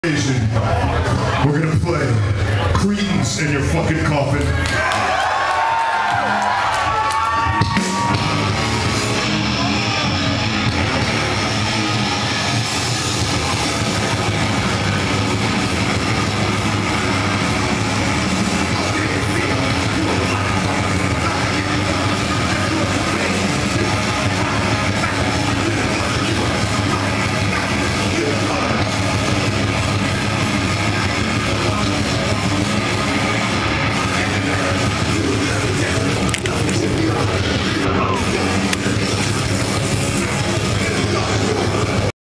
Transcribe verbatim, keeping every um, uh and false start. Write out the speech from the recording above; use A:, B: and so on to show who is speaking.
A: We're gonna play Cretins in Your Fucking Coffin.